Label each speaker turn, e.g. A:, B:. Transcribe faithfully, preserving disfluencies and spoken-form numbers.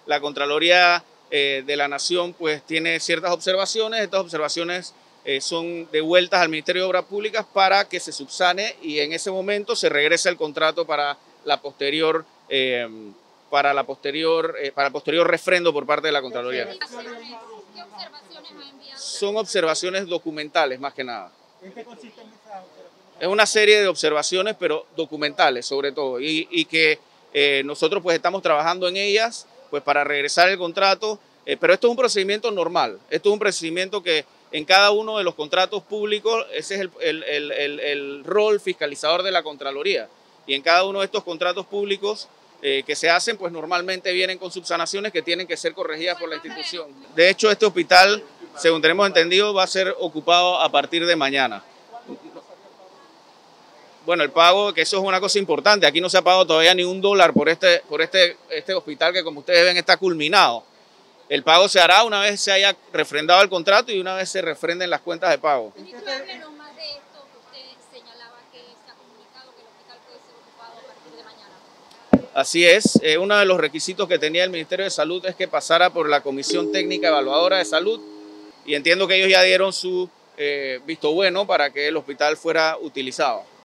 A: la Contraloría eh, de la Nación pues tiene ciertas observaciones. Estas observaciones eh, son devueltas al Ministerio de Obras Públicas para que se subsane y en ese momento se regrese el contrato para la posterior eh, para la posterior eh, para el posterior refrendo por parte de la Contraloría.
B: ¿Qué observaciones ha enviado?
A: Son observaciones documentales más que nada.
C: ¿En qué consisten esas observaciones?
A: Es una serie de observaciones, pero documentales sobre todo, y, y que eh, nosotros pues estamos trabajando en ellas pues para regresar el contrato, eh, pero esto es un procedimiento normal, esto es un procedimiento que en cada uno de los contratos públicos, ese es el, el, el, el, el rol fiscalizador de la Contraloría, y en cada uno de estos contratos públicos eh, que se hacen, pues normalmente vienen con subsanaciones que tienen que ser corregidas por la institución. De hecho, este hospital, según tenemos entendido, va a ser ocupado a partir de mañana. Bueno, el pago, que eso es una cosa importante, aquí no se ha pagado todavía ni un dólar por este, por este, este hospital que, como ustedes ven, está culminado. El pago se hará una vez se haya refrendado el contrato y una vez se refrenden las cuentas de pago.
B: Ministro, háblenos más de esto que usted señalaba que se ha comunicado que el hospital puede ser ocupado a partir de mañana.
A: Así es, eh, uno de los requisitos que tenía el Ministerio de Salud es que pasara por la Comisión Técnica Evaluadora de Salud y entiendo que ellos ya dieron su eh, visto bueno para que el hospital fuera utilizado.